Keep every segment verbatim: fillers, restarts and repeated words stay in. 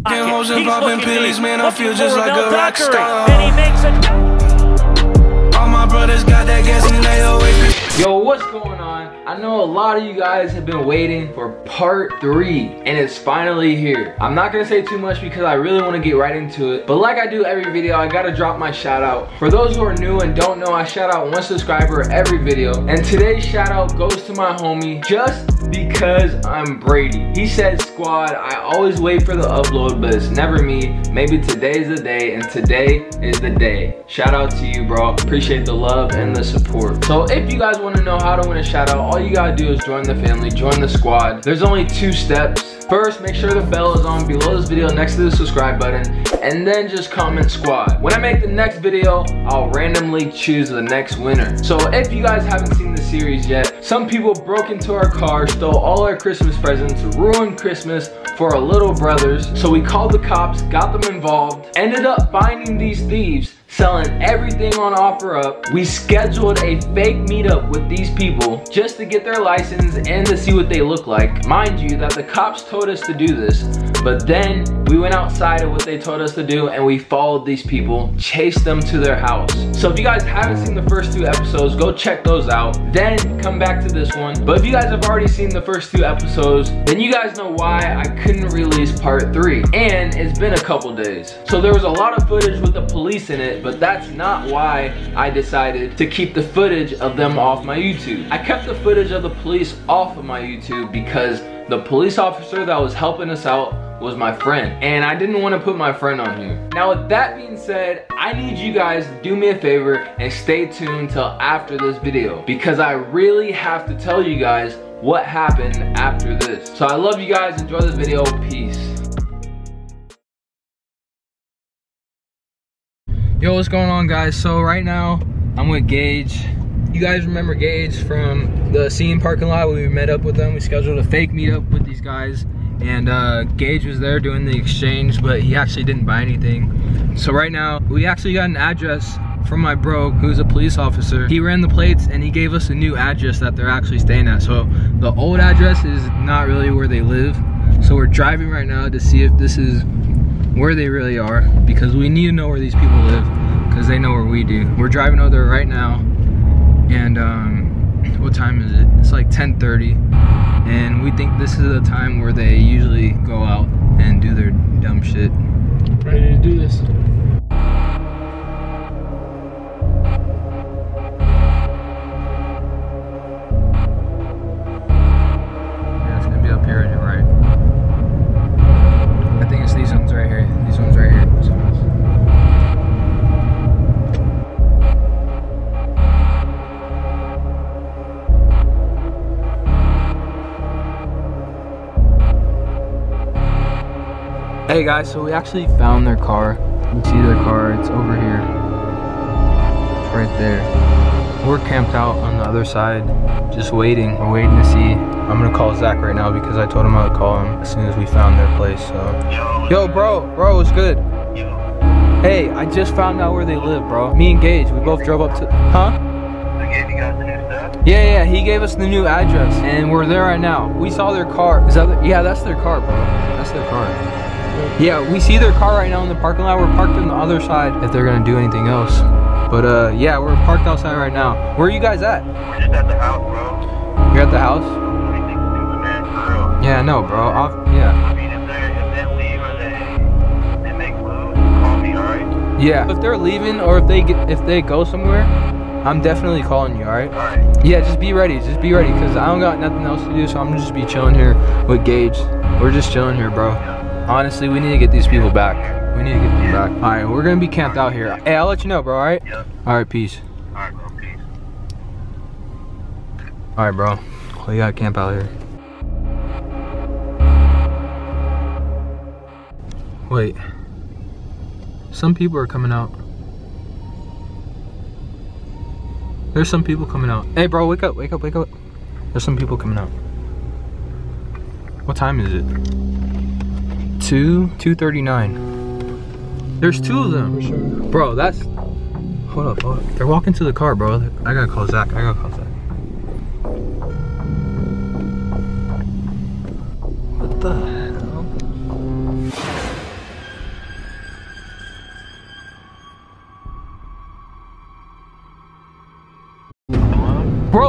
He's looking deep, man, I feel just like a rock star. And he makes it. All my brothers got that gas and they always. Yo, what's going on? I know a lot of you guys have been waiting for part three, and it's finally here. I'm not gonna say too much because I really want to get right into it, but like I do every video, I gotta drop my shout out. For those who are new and don't know, I shout out one subscriber every video, and today's shout out goes to my homie just because I'm Brady. He said, "Squad, I always wait for the upload, but it's never me. Maybe today's the day, and today is the day." Shout out to you, bro. Appreciate the love and the support. So if you guys want to know how to win a shout out, all you gotta do is join the family, join the squad. There's only two steps. First, make sure the bell is on below this video next to the subscribe button, and then just comment squad. When I make the next video, I'll randomly choose the next winner. So if you guys haven't seen the series yet, some people broke into our car, stole all our Christmas presents, ruined Christmas for our little brothers. So we called the cops, got them involved, ended up finding these thieves selling everything on OfferUp. We scheduled a fake meetup with these people just to get their license and to see what they look like. Mind you that the cops told us to do this, but then we went outside of what they told us to do and we followed these people, chased them to their house. So if you guys haven't seen the first two episodes, go check those out, then come back to this one. But if you guys have already seen the first two episodes, then you guys know why I couldn't release part three. And it's been a couple days. So there was a lot of footage with the police in it, but that's not why I decided to keep the footage of them off my YouTube. I kept the footage of the police off of my YouTube because the police officer that was helping us out was my friend, and I didn't want to put my friend on here. Now with that being said, I need you guys to do me a favor and stay tuned till after this video, because I really have to tell you guys what happened after this. So I love you guys, enjoy the video, peace. Yo, what's going on, guys? So right now I'm with Gage. You guys remember Gage from the scene parking lot where we met up with them? We scheduled a fake meetup with these guys, and uh, Gage was there doing the exchange, but he actually didn't buy anything. So right now we actually got an address from my bro who's a police officer. He ran the plates and he gave us a new address that they're actually staying at. So the old address is not really where they live. So we're driving right now to see if this is where they really are, because we need to know where these people live, because they know where we do. We're driving over there right now, and um, what time is it? It's like ten thirty, and we think this is the time where they usually go out and do their dumb shit. Ready to do this. Yeah, it's gonna be up here on your right. I think it's these ones right here. These ones right here. Hey guys, so we actually found their car. You see their car, it's over here. It's right there. We're camped out on the other side, just waiting. We're waiting to see. I'm gonna call Zach right now because I told him I would call him as soon as we found their place, so. Yo, bro, bro, what's good? Hey, I just found out where they live, bro. Me and Gage, we both drove up to, huh? They gave you guys the new stuff? Yeah, yeah, he gave us the new address, and we're there right now. We saw their car. Is that, the, yeah, that's their car, bro. That's their car. Yeah, we see their car right now in the parking lot. We're parked on the other side if they're gonna do anything else. But uh, yeah, we're parked outside right now. Where are you guys at? We're just at the house, bro. You're at the house? What do you think to do, man? For real. Yeah, no, bro. I'll, yeah. I mean, if they if they leave or they they make moves, call me, alright? Yeah. If they're leaving or if they get, if they go somewhere, I'm definitely calling you, alright? Alright. Yeah, just be ready. Just be ready, cause I don't got nothing else to do, so I'm gonna just be chilling here with Gage. We're just chilling here, bro. Honestly, we need to get these people back. We need to get them back. All right, we're gonna be camped out here. Hey, I'll let you know, bro, all right? Yep. All right, peace. All right, bro, peace. All right, bro. We gotta camp out here. Wait. Some people are coming out. There's some people coming out. Hey, bro, wake up, wake up, wake up. There's some people coming out. What time is it? two, two thirty-nine. There's two of them. For sure. Bro, that's, hold up, hold up. They're walking to the car, bro. I gotta call Zach, I gotta call Zach. What the hell?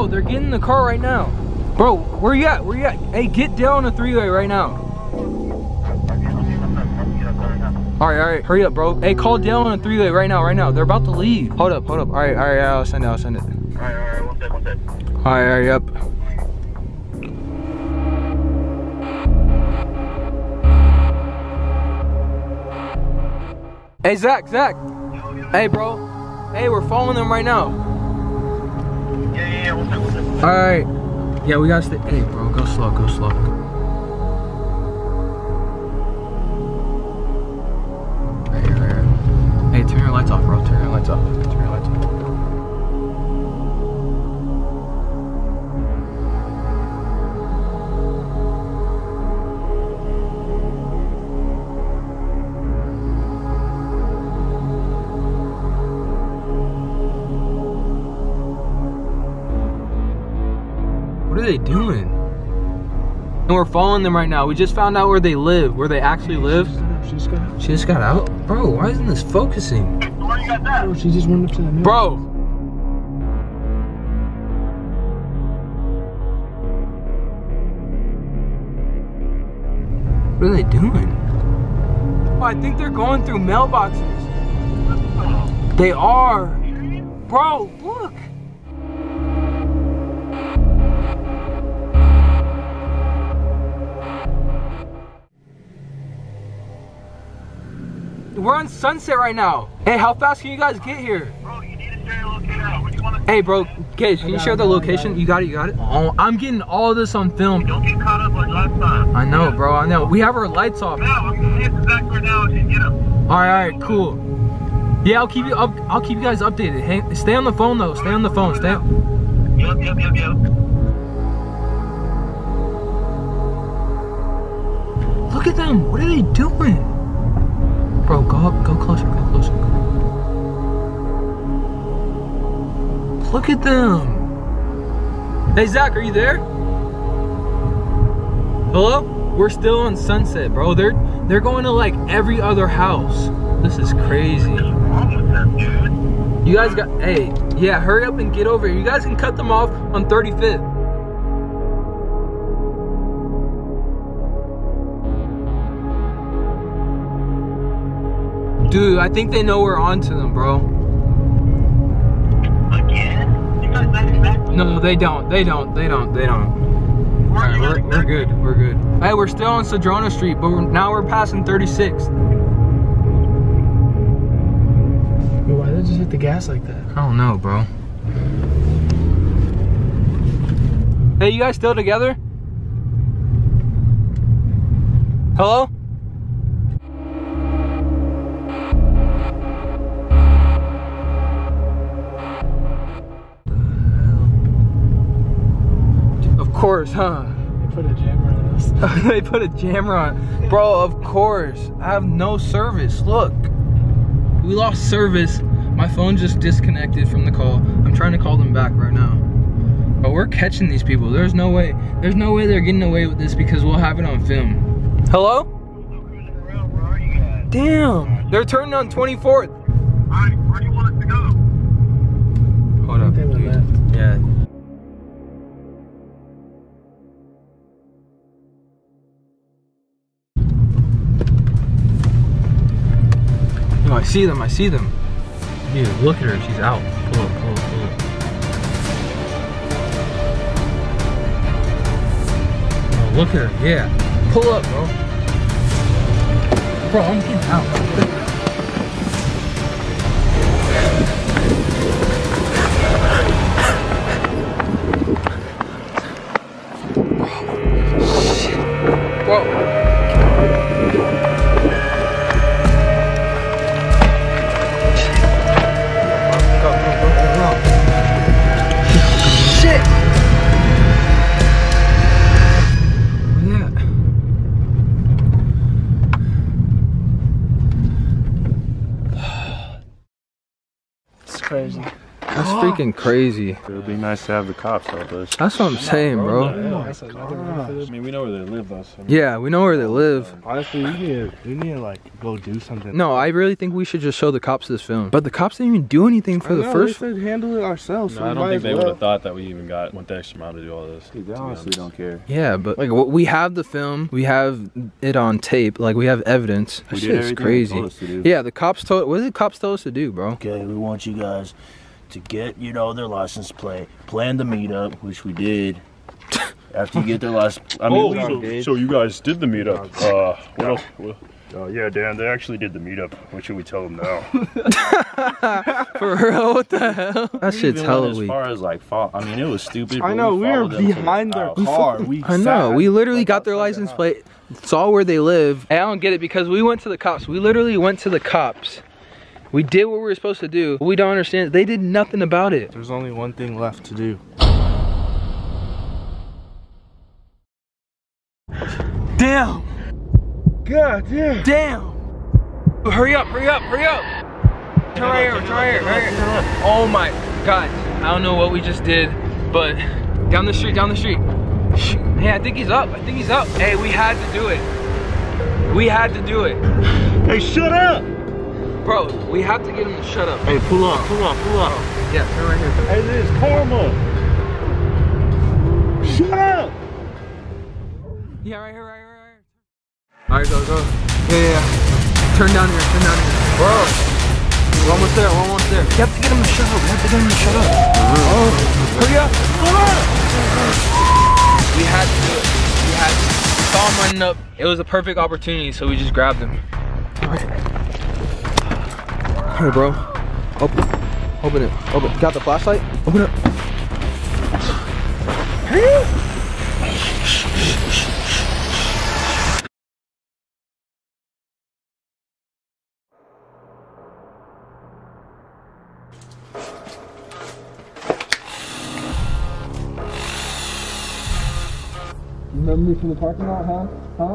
Bro, they're getting in the car right now. Bro, where you at? Where you at? Hey, get down the three-way right now. All right, all right, hurry up, bro. Hey, call Dale on a three-way right now, right now. They're about to leave. Hold up, hold up. All right, all right, I'll send it, I'll send it. All right, all right, one sec, one sec. All right, hurry up. Hey, Zach, Zach. Hey, bro. Hey, we're following them right now. Yeah, yeah, yeah, one sec, one sec, one sec. All right. Yeah, we gotta stay. Hey, bro, go slow, go slow. Right here, right here. Hey, turn your lights off, bro. Turn your lights off. Turn your lights off. What are they doing? And we're following them right now. We just found out where they live, where they actually live. She just got out. She just got out? Bro, why isn't this focusing? Where you got that? Oh, she just went up to the middle. Bro! What are they doing? Oh, I think they're going through mailboxes. They are. Bro, look. We're on Sunset right now. Hey, how fast can you guys get here? Bro, you need to share your location. Which one is Hey, bro, Gage, can you share the location? You got it, you got it? Oh, I'm getting all of this on film. Don't get caught up like last time. I know, bro, I know. We have our lights off. Yeah, I'm gonna hit the back right now and get him. All right, all right, cool. Yeah, I'll keep you up. I'll keep you guys updated. Hang, stay on the phone though. Stay on the phone. Stay. Yep, yep, yep, yep. Look at them. What are they doing? Bro, go up. Go closer. Go closer. Look at them. Hey, Zach, are you there? Hello? We're still on Sunset, bro. They're they're going to like every other house. This is crazy. What's wrong with them, dude? You guys got, hey, yeah, hurry up and get over here. You guys can cut them off on thirty-fifth. Dude, I think they know we're onto them, bro. Again? You guys back to back? No, they don't. They don't. They don't. They don't. All right, we're, we're good. We're good. Hey, we're still on Sedrona Street, but we're, now we're passing thirty-sixth. Why did they just hit the gas like that? I don't know, bro. Hey, you guys still together? Hello? Of course, huh? They put a jammer on us. They put a jammer on. Bro, of course. I have no service. Look. We lost service. My phone just disconnected from the call. I'm trying to call them back right now. But we're catching these people. There's no way. There's no way they're getting away with this because we'll have it on film. Hello? Where are you guys? Damn. They're turning on twenty-fourth. Alright, where do you want us to go? Hold I up, think they dude. went left. Yeah. No, I see them, I see them. Dude, look at her, she's out. Pull up, pull up, pull up. Oh, look at her, yeah. Pull up, bro. Bro, I'm getting out. Bro. It's crazy. That's freaking crazy. It would be nice to have the cops help us. That's what I'm saying, bro. I mean, we know where they live, though. So Yeah, we know where they live. Honestly, we need, we need to like go do something. No, I really think we should just show the cops this film. But the cops didn't even do anything for I the know, first. They said handle it ourselves. no, so I we don't might think as they well. would have thought that we even got went the extra mile to do all this. Dude, they honestly don't care. Yeah, but like what we have the film, we have it on tape, like we have evidence. That We shit did is everything they crazy. told us to do. Yeah, the cops told. What did the cops tell us to do, bro? Okay, we want you guys to get, you know, their license plate, plan the meetup, which we did. After you get their license, I mean, Oh, we so, so you guys did the meetup. Uh, what else? What, uh, yeah, Dan, they actually did the meetup. What should we tell them now? For real? What the hell? That shit's even hella went as weak. far as like, fo- I mean, it was stupid. I but know, we were followed them to behind the their house. car. We I know. sat, We literally like, got their outside license house. plate, saw where they live. I don't get it because we went to the cops. We literally went to the cops. We did what we were supposed to do. What we don't understand is they did nothing about it. There's only one thing left to do. Damn. God damn. Damn. Hurry up, hurry up, hurry up. Turn right here, turn right here, right here. Oh my God. I don't know what we just did, but down the street, down the street. Hey, I think he's up. I think he's up. Hey, we had to do it. We had to do it. Hey, shut up! Bro, we have to get him to shut up. Hey, pull up, pull up, pull up. Yeah, turn right here. Hey, this is karma. Shut up! Yeah, right here, right here, right here. Alright, go, go. Yeah, yeah, yeah. Turn down here, turn down here. Bro, we're almost there, we're almost there. We have to get him to shut up. We have to get him to shut up. Oh, hurry up. Come on. We had to do it. We had to. We saw him running up. It was a perfect opportunity, so we just grabbed him. Alright. Here, bro. Open. Open it. Open. Got the flashlight? Open it. Hurry up. Remember me from the parking lot, huh? Huh?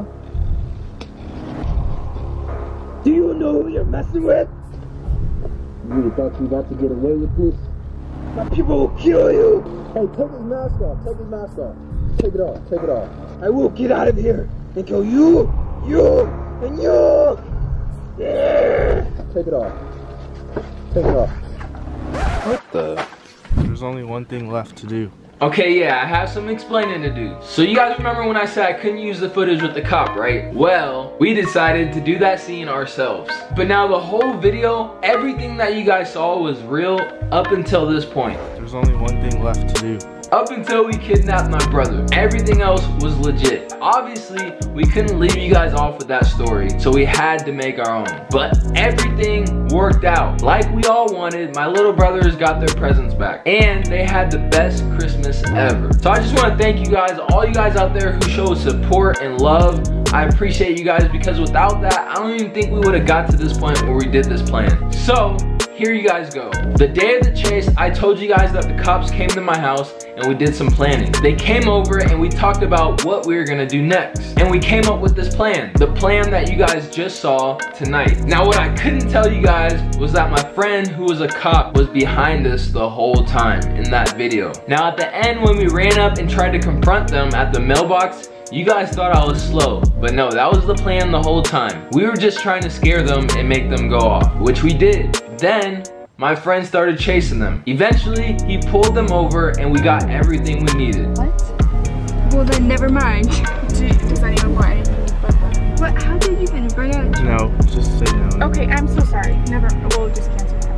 Do you know who you're messing with? You really thought you were about to get away with this? My people will kill you! Hey, take his mask off, take his mask off. Take it off, take it off. I will get out of here and kill you, you, and you! Yeah. Take it off. Take it off. What the? There's only one thing left to do. Okay, yeah, I have some explaining to do. So you guys remember when I said I couldn't use the footage with the cop, right? Well, we decided to do that scene ourselves. But now the whole video, everything that you guys saw was real up until this point. There's only one thing left to do. Up until we kidnapped my brother. Everything else was legit. Obviously, we couldn't leave you guys off with that story, so we had to make our own. But everything worked out. Like we all wanted, my little brothers got their presents back. And they had the best Christmas ever. So I just want to thank you guys, all you guys out there who showed support and love. I appreciate you guys because without that, I don't even think we would have got to this point where we did this plan. So, here you guys go. The day of the chase, I told you guys that the cops came to my house and we did some planning. They came over and we talked about what we were gonna do next. And we came up with this plan. The plan that you guys just saw tonight. Now what I couldn't tell you guys was that my friend who was a cop was behind us the whole time in that video. Now at the end when we ran up and tried to confront them at the mailbox, you guys thought I was slow, but no, that was the plan the whole time. We were just trying to scare them and make them go off, which we did. Then, my friend started chasing them. Eventually, he pulled them over and we got everything we needed. What? Well then, never mind. Do, does anyone want anything but that? What, how did you even bring out? No, just say no. Okay, I'm so sorry. Never, we'll just cancel that.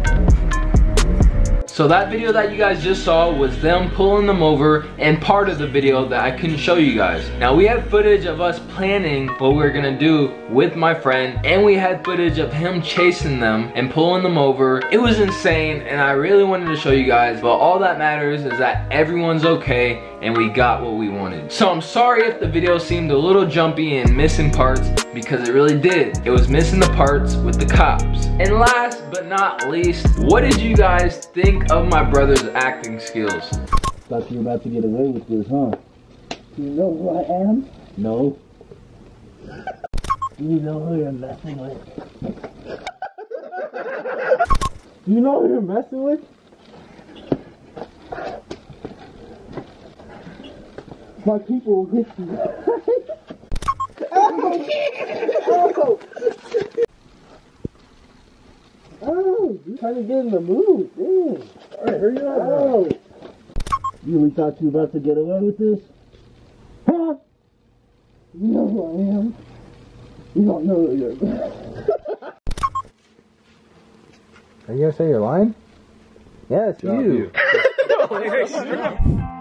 So that video that you guys just saw was them pulling them over and part of the video that I couldn't show you guys. Now we had footage of us planning what we were gonna do with my friend, and we had footage of him chasing them and pulling them over. It was insane and I really wanted to show you guys, but all that matters is that everyone's okay and we got what we wanted. So I'm sorry if the video seemed a little jumpy and missing parts, because it really did. It was missing the parts with the cops. And last but not least, what did you guys think of my brother's acting skills? Thought you were about to get away with this, huh? Do you know who I am? No. Do you know who you're messing with? You know who you're messing with? My people will hit you. Oh! Oh! Oh! You're trying to get in the mood. Damn. Alright, hurry up. Oh! You really thought you were about to get away with this? Huh? You know who I am. You don't know who you're. Are you gonna say you're lying? Yeah, it's you. you.